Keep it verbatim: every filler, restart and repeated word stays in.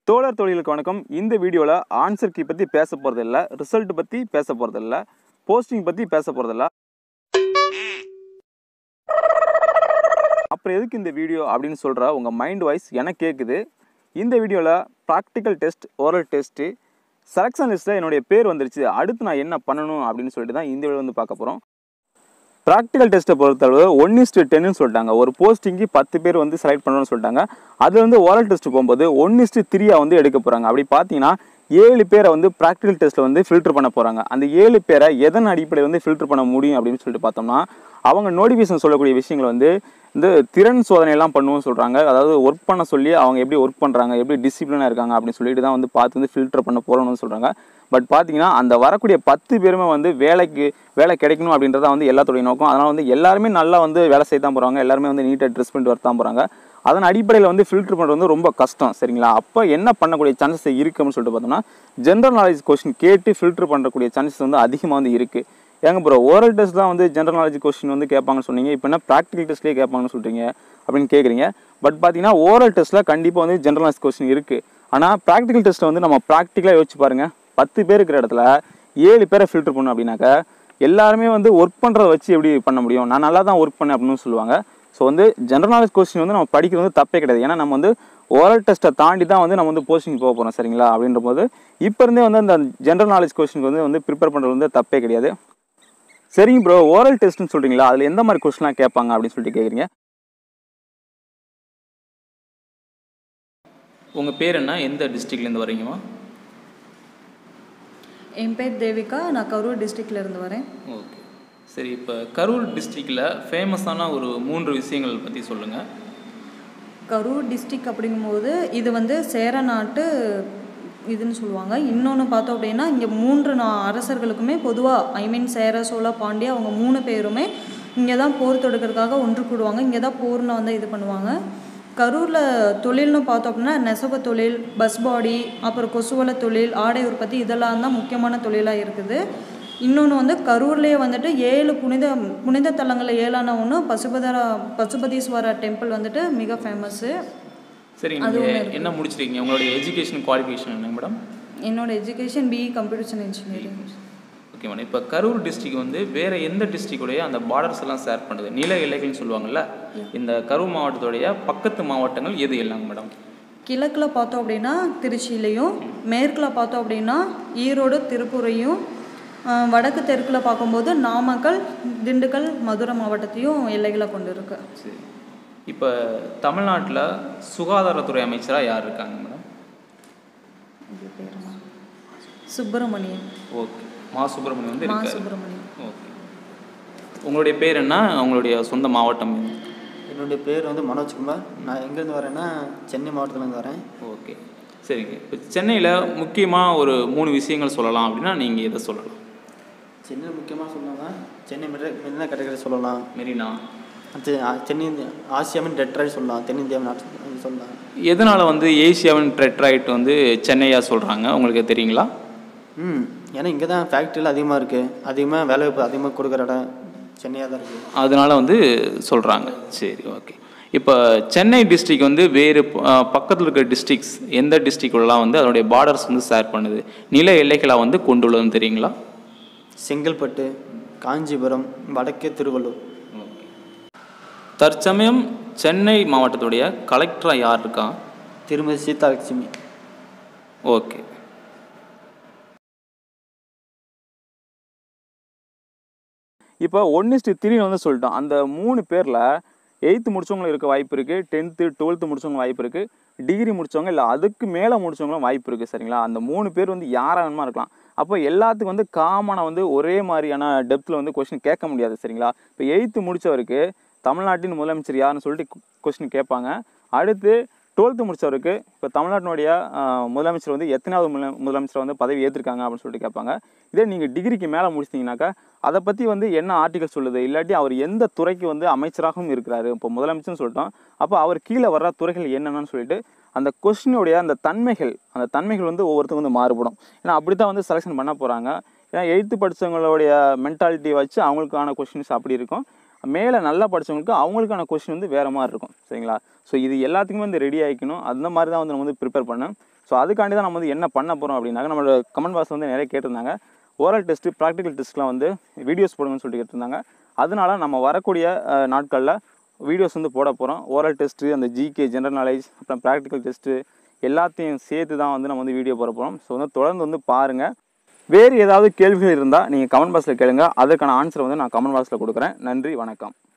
தோழர் தொழிலுக்கு வணக்கம். இந்த வீடியோவில் ஆன்சர் கீ பற்றி பேச போகிறதில்ல, ரிசல்ட் பற்றி பேச போகிறதில்ல, போஸ்டிங் பற்றி பேச போகிறதில்ல. அப்புறம் எதுக்கு இந்த வீடியோ அப்படின்னு சொல்கிற உங்கள் மைண்ட் வாய்ஸ் எனக்கு கேட்குது. இந்த வீடியோவில் practical test, oral test, selection லிஸ்ட்டில் என்னுடைய பேர் வந்துருச்சு. அடுத்து நான் என்ன பண்ணணும் அப்படின்னு சொல்லிட்டு தான் இந்த வீடியோ வந்து பார்க்க போகிறோம். ப்ராக்டிக்கல் டெஸ்ட்டை பொறுத்தளவு ஒன் இஸ்டு டென்னு சொல்லிட்டாங்க. ஒரு போஸ்டிங்கு பத்து பேர் வந்து செலக்ட் பண்ணணும்னு சொல்லிட்டாங்க. அது வந்து ஓரல் டெஸ்ட் போகும்போது ஒன் இஸ்டு த்ரீயாக வந்து எடுக்க போகிறாங்க. அப்படி பார்த்தீங்கன்னா ஏழு பேரை வந்து ப்ராக்டிக்கல் டெஸ்ட்டில் வந்து ஃபில்டர் பண்ண போகிறாங்க. அந்த ஏழு பேரை எதன் அடிப்படையில் வந்து ஃபில்டர் பண்ண முடியும் அப்படின்னு சொல்லிட்டு பார்த்தோம்னா, அவங்க நோட்டிஃபிகேஷன் சொல்லக்கூடிய விஷயங்கள் வந்து இந்த திறன் சோதனையெல்லாம் பண்ணுவோம்னு சொல்கிறாங்க. அதாவது ஒர்க் பண்ண சொல்லி அவங்க எப்படி ஒர்க் பண்ணுறாங்க, எப்படி டிசிப்ளினாக இருக்காங்க அப்படின்னு சொல்லிட்டு தான் வந்து பார்த்து வந்து ஃபில்டர் பண்ண போகிறோம்னு சொல்கிறாங்க. பட் பார்த்தீங்கன்னா அந்த வரக்கூடிய பத்து பேருமே வந்து வேலைக்கு வேலை கிடைக்கணும் அப்படின்றத வந்து எல்லாத்துடைய நோக்கம். அதனால் வந்து எல்லாருமே நல்லா வந்து வேலை செய்ய தான் போகிறாங்க. எல்லாருமே வந்து நீட்டாக ட்ரெஸ் பண்ணிட்டு வர தான் போகிறாங்க. அதன் அடிப்படையில் வந்து ஃபில்டர் பண்ணுறது வந்து ரொம்ப கஷ்டம், சரிங்களா? அப்போ என்ன பண்ணக்கூடிய சான்சஸ் இருக்குன்னு சொல்லிட்டு பார்த்தோம்னா, ஜென்ரல் நாலேஜ் கொஸ்டின் கேட்டு ஃபில்டர் பண்ணக்கூடிய சான்சஸ் வந்து அதிகமாக வந்து இருக்குது. ஏங்க ப்ரோ, ஓரல் டெஸ்ட் தான் வந்து ஜென்ரல் நாலேஜ் கொஸ்டின் வந்து கேட்பாங்கன்னு சொன்னீங்க, இப்போ என்ன ப்ராக்டிக்கல் டெஸ்ட்லேயே கேட்பாங்கன்னு சொல்கிறீங்க அப்படின்னு கேட்குறீங்க. பட் பார்த்தீங்கன்னா ஓரல் டெஸ்ட்டில் கண்டிப்பாக வந்து ஜென்ரல் நாலேஜ் கொஸ்டின் இருக்குது. ஆனால் ப்ராக்டிக்கல் டெஸ்ட்டை வந்து நம்ம ப்ராக்டிக்கலாக யோசிச்சு பாருங்கள். பத்து பேர் இருக்கிற இடத்துல ஏழு பேரை ஃபில்டர் பண்ணணும் அப்படின்னாக்கா எல்லாருமே வந்து ஒர்க் பண்ணுறத வச்சு எப்படி பண்ண முடியும்? நான் நல்லா தான் ஒர்க் பண்ணேன் அப்படின்னு சொல்லுவாங்க. ஸோ வந்து ஜென்ரல் நாலேஜ் கொஸ்டின் வந்து நம்ம படிக்கிறது வந்து தப்பே கிடையாது. ஏன்னா நம்ம வந்து ஓரல் டெஸ்ட்டை தாண்டி தான் வந்து நம்ம வந்து போஸ்டிங் போக போகிறோம், சரிங்களா? அப்படின்ற போது இப்போ இருந்தே வந்து அந்த ஜென்ரல் நாலேஜ் கொஸ்டினுக்கு வந்து வந்து ப்ரிப்பேர் பண்ணுறது வந்து தப்பே கிடையாது. சரிங்க ப்ரோ, ஓரல் டெஸ்ட்னு சொல்கிறீங்களா, அதில் எந்த மாதிரி கொஸ்டின்லாம் கேட்பாங்க அப்படின்னு சொல்லிட்டு கேட்குறீங்க. உங்கள் பேர் என்ன, எந்த டிஸ்ட்ரிக்ட்லேருந்து வரீங்கம்மா? என் பேர் தேவிகா, நான் கரூர் டிஸ்ட்ரிக்ட்லேருந்து வரேன். ஓகே, சரி. இப்போ கரூர் டிஸ்ட்ரிக்டில் ஃபேமஸான ஒரு மூன்று விஷயங்கள் பற்றி சொல்லுங்கள். கரூர் டிஸ்ட்ரிக் அப்படிங்கும்போது இது வந்து சேர நாட்டு இதுன்னு சொல்லுவாங்க. இன்னொன்று பார்த்தோம் அப்படின்னா, இங்கே மூன்று நா அரசர்களுக்குமே பொதுவாக ஐ மீன் சேர சோழ பாண்டியா அவங்க மூணு பேருமே இங்கே தான் போர் தொடுக்கிறதுக்காக ஒன்று கூடுவாங்க. இங்கே தான் போர்னு வந்து இது பண்ணுவாங்க. கரூரில் தொழில்னு பார்த்தோம் அப்படின்னா நெசவு தொழில், பஸ் பாடி, அப்புறம் கொசுவலை தொழில், ஆடை உற்பத்தி, இதெல்லாம் தான் முக்கியமான தொழிலாக இருக்குது. இன்னொன்று வந்து கரூர்லேயே வந்துட்டு ஏழு புனித புனித தலங்களில் ஏழான ஒன்று பசுபதரா பசுபதீஸ்வரர் டெம்பிள் வந்துட்டு மிக ஃபேமஸ்ஸு. சரி, நீங்கள் என்ன முடிச்சிருக்கீங்க? உங்களுடைய எஜுகேஷன் குவாலிஃபிகேஷன் என்ன மேடம்? என்னோடய education BE computer science engineering. Okay madam. இப்போ கரூர் டிஸ்ட்ரிக் வந்து வேறு எந்த டிஸ்ட்ரிக்டுடைய அந்த பார்டர்ஸ் எல்லாம் ஷேர் பண்ணுது? நில எல்லைகள்னு சொல்லுவாங்கள்ல, இந்த கரூர் மாவட்டத்துடைய பக்கத்து மாவட்டங்கள் எது எல்லாங்க மேடம்? கிழக்கில் பார்த்தோம் அப்படின்னா திருச்சியிலையும், மேற்கில் பார்த்தோம் அப்படின்னா ஈரோடு திருப்பூரையும், வடக்கு தெற்கில் பார்க்கும்போது நாமக்கல், திண்டுக்கல், மதுரை மாவட்டத்தையும் எல்லைகளை கொண்டு இருக்கு. சரி. இப்போ தமிழ்நாட்டில் சுகாதாரத்துறை அமைச்சராக யார் இருக்காங்க மேடம்? இது பேர் சுப்பிரமணியன். ஓகே, மா சுப்பிரமணியன் வந்து மா இருக்காரு. சுப்பிரமணியன். ஓகே. உங்களுடைய பேர் என்ன, உங்களுடைய சொந்த மாவட்டம்? என்னுடைய பேர் வந்து மனோஜ்குமார். நான் எங்கேருந்து வரேன்னா சென்னை மாவட்டத்துலேருந்து வரேன். ஓகே, சரிங்க. இப்போ சென்னையில் முக்கியமாக ஒரு மூணு விஷயங்கள் சொல்லலாம் அப்படின்னா நீங்கள் எதை சொல்லலாம்? சென்னையில் முக்கியமாக சொல்லலாம்னா சென்னை மெட்ரோ மெரினா கடற்கரை சொல்லலாம். மெரினா, சென்னை ஆசியாவின் டெட்ராய்ட் சொல்லலாம், தென்னிந்தியாவின் நாட்டு சொல்லலாம். எதனால் வந்து ஏசியாவின் டெட்ராய்ட் வந்து சென்னையாக சொல்கிறாங்க உங்களுக்கு தெரியுங்களா? ம் ஏன்னா இங்கே தான் ஃபேக்ட்ரியில் அதிகமாக இருக்குது, அதிகமாக வேலைவாய்ப்பு அதிகமாக கொடுக்குற இடம் சென்னையாக தான் இருக்குது, அதனால் வந்து சொல்கிறாங்க. சரி, ஓகே. இப்போ சென்னை டிஸ்ட்ரிக் வந்து வேறு பக்கத்தில் இருக்கிற டிஸ்ட்ரிக்ஸ் எந்த டிஸ்ட்ரிக்ட்லாம் வந்து அதனுடைய பார்டர்ஸ் வந்து ஷேர் பண்ணுது, நில எல்லைகளாக வந்து கொண்டுள்ளதுன்னு தெரியுங்களா? செங்கல்பட்டு, காஞ்சிபுரம், வடக்கே திருவள்ளூர். ஓகே. தற்சமயம் சென்னை மாவட்டத்துடைய கலெக்டராக யார் இருக்கா? திருமதி சீதாலட்சுமி. ஓகே. இப்போ ஒன் இஸ்டு த்ரீன்னு வந்து சொல்லிட்டோம். அந்த மூணு பேரில் எயித்து முடிச்சவங்களும் இருக்க வாய்ப்பு இருக்குது, டென்த்து டுவெல்த்து முடிச்சவங்க வாய்ப்பு இருக்குது, டிகிரி முடித்தவங்க இல்லை அதுக்கு மேலே முடிச்சவங்களும் வாய்ப்பு இருக்குது, சரிங்களா? அந்த மூணு பேர் வந்து யாராக வேணுமா இருக்கலாம். அப்போ எல்லாத்துக்கும் வந்து காமனாக வந்து ஒரே மாதிரியான டெப்த்தில் வந்து கொஸ்டின் கேட்க முடியாது, சரிங்களா? இப்போ எயித்து முடித்தவருக்கு தமிழ்நாட்டின் முதலமைச்சர் யாருன்னு சொல்லிட்டு கொஸ்டின் கேட்பாங்க. அடுத்து டுவெல்த்து முடித்தவருக்கு இப்போ தமிழ்நாட்டினுடைய முதலமைச்சர் வந்து எத்தனாவது முதல முதலமைச்சர் வந்து பதவி ஏற்றிருக்காங்க அப்படின்னு சொல்லிட்டு கேட்பாங்க. இதே நீங்கள் டிகிரிக்கு மேலே முடிச்சிட்டிங்கனாக்கா அதை பற்றி வந்து என்ன ஆர்டிகல் சொல்லுது, இல்லாட்டி அவர் எந்த துறைக்கு வந்து அமைச்சராகவும் இருக்கிறாரு, இப்போ முதலமைச்சர்னு சொல்லிட்டோம், அப்போ அவர் கீழே வர்ற துறைகள் என்னென்னு சொல்லிட்டு அந்த கொஸ்டினுடைய அந்த தன்மைகள் அந்த தன்மைகள் வந்து ஒவ்வொருத்தரும் வந்து மாறுபடும். ஏன்னா அப்படி தான் வந்து செலெக்ஷன் பண்ண போகிறாங்க. ஏன்னா எயித்து படித்தவங்களுடைய மென்டாலிட்டி வச்சு அவங்களுக்கான கொஸ்டின்ஸ் அப்படி இருக்கும், மேலே நல்லா படித்தவங்களுக்கு அவங்களுக்கான கொஸ்டின் வந்து வேறு மாதிரி இருக்கும், சரிங்களா? ஸோ இது எல்லாத்துக்குமே வந்து ரெடி ஆகிக்கணும். அந்த மாதிரி தான் வந்து நம்ம வந்து ப்ரிப்பேர் பண்ணேன். ஸோ அதுக்காண்டி தான் நம்ம வந்து என்ன பண்ண போகிறோம் அப்படின்னாக்க நம்மளோட கமெண்ட் பாக்ஸ் வந்து நிறைய கேட்டிருந்தாங்க ஓரல் டெஸ்ட்டு ப்ராக்டிக்கல் டெஸ்ட்லாம் வந்து வீடியோஸ் போடுங்கன்னு சொல்லிட்டு கேட்டிருந்தாங்க. அதனால நம்ம வரக்கூடிய நாட்களில் வீடியோஸ் வந்து போட போகிறோம். ஓரல் டெஸ்ட்டு, அந்த ஜிகே, ஜென்ரல் நாலேஜ், அப்புறம் ப்ராக்டிக்கல் டெஸ்ட்டு எல்லாத்தையும் சேர்த்து தான் வந்து நம்ம வந்து வீடியோ போட போகிறோம். ஸோ வந்து தொடர்ந்து வந்து பாருங்கள். வேறு ஏதாவது கேள்விகள் இருந்தால் நீங்கள் கமெண்ட் பாக்ஸில் கேளுங்க. அதுக்கான ஆன்சரை வந்து நான் கமெண்ட் பாக்ஸில் கொடுக்குறேன். நன்றி, வணக்கம்.